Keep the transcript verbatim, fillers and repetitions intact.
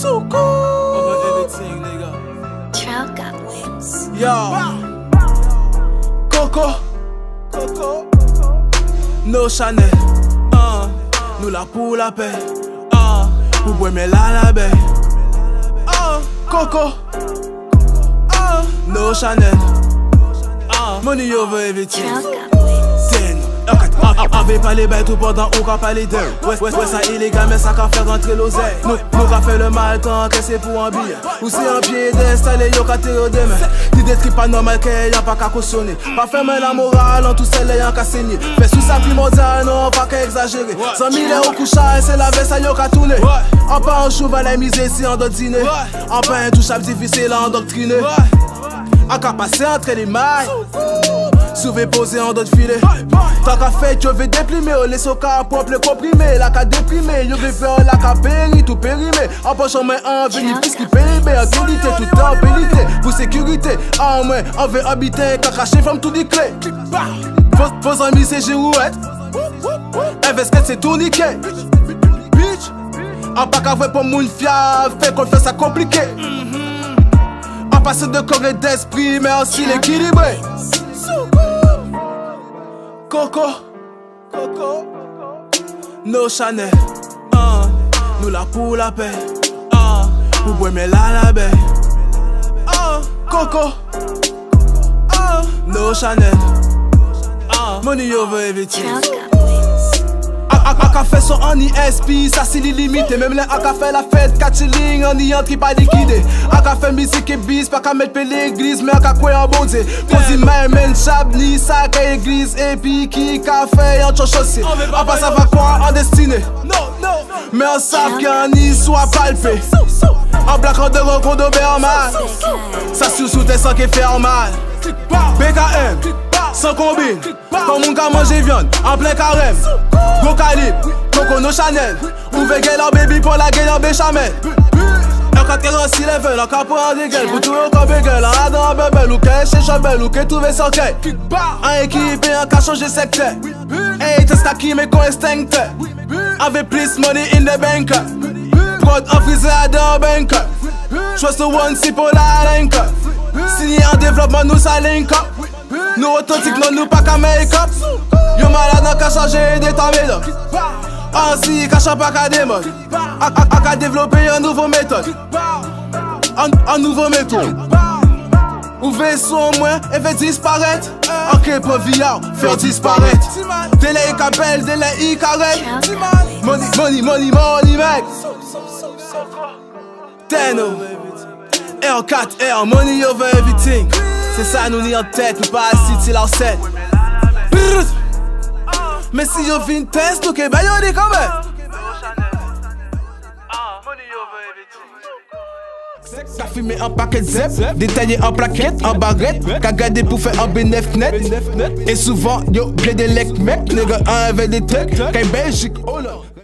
So cool. Over everything, nigga. Trout got whips. Yo. Coco. Coco. No Chanel. Uh. Nous la pour la paix. Uh. Pour boire mais la la baie. Uh. Coco. Uh. No Chanel. Uh. Money over everything. Trout got whips. Ave pas les bêtes tout pendant on ka pas les deux. Ouais, ouais, ouais, ça illégal mais ça ka faire rentrer l'oseille. Nous, nous ka fait le mal tant que c'est pour un billet. Ou c'est un pied d'installer yo ka terre demain. Ti des tripes pas normal que y'a pas qu'à cautionner. Pas faire mal la morale en tout celle y'a qu'à saigner. Fait sous sa primordial non pas qu'à exagérer. Cent mille au couchage c'est la veste yo ka tourner. En pas en cheval à miser si en d'autres dîner. En pas intouchable difficile à endoctriner. En qu'à passer entre les mailles. Sauver posé en d'autres filets. Tant qu'à fait, je vais déprimer. Les soca propre le comprimé. La qu'à déprimer. Je vais faire la qu'à péri, tout périmé. En pochant main en venu, puisqu'il périmé. En qualité, tout en pénité. Pour sécurité, en main, on veut habiter. Qu'à cacher, femme tout des clés. Vos amis, c'est girouette. Invesquette, c'est tourniquet. En pas qu'à voir pour moun fiable. Fait qu'on fait ça compliqué. En passant de corps et d'esprit, mais aussi l'équilibré. Coco, Coco, No Chanel, uh, nous la pour la paix, uh, pour boire mais la la baie, uh, Coco, uh, No Chanel, uh, money over everything. A ka fait son en I S P, ça c'est l'illimité. Même les a ka fait la fête, quatre shillings en y entre pas liquidé. A ka fait musique et bis, pas qu'à mettre l'église, mais a ka quoi en bon Dieu. Cause il m'a men chabni, ça qu'à église, et puis qui ka fait en chaussée. En pas ça va quoi en destinée. Mais on savent qu'en y soit palpé. En black en de rencontre d'Oberman. Ça sous sous tes sans qui fait en mal. B K M, sans combine. Comme on ka manger viande, en plein carême. Gros calibre, Coco No Chanel. Ouvrez gueule en baby pour la gueule en béchamel. En quatre quarante-six level, en cap pour un dégueule. Pour tout le corps bégueule, en adam en bebel. Ou qu'est chez Chobel, ou qu'est trouvé sans quai. En équipe et en cas changer secteur. Hey, t'es staki mais qu'on extincteur. Avec plus money in the bank. Prod en frisé à dans bank. Trust the one si pour la link. Signé en développement, nous ça link up. Nous authentiques, non nous pas qu'à make up. Yo malade n'a qu'à changer d'état médon. Ainsi qu'à changer pas qu'à démon. A qu'à développer un nouveau méthode. Un nouveau méthode. Ouvrez son moins et fait disparaître. Ok pour via, faire disparaître. Délai et capelle, délai et carré. Money, money, money, money mec. Tenno R quatre R, money over everything. C'est ça nous ni en tête, nous pas assis till our set. Mais si yo vin test, nous que bah yo dit quand même. Qu'a fumé en paquet de zep, détaillé en plaquette, en barrette, qu'a gardé pour faire un bénéf net. Et souvent yo j'ai des lecs mec, nigga un avec des trucs, qu'en Belgique, oh là.